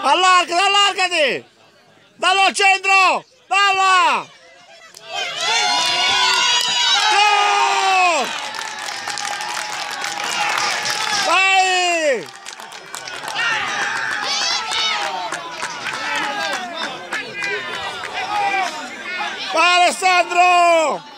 Allargati, allargati! Dallo al centro! Dalla! Go! Vai! Vai Alessandro!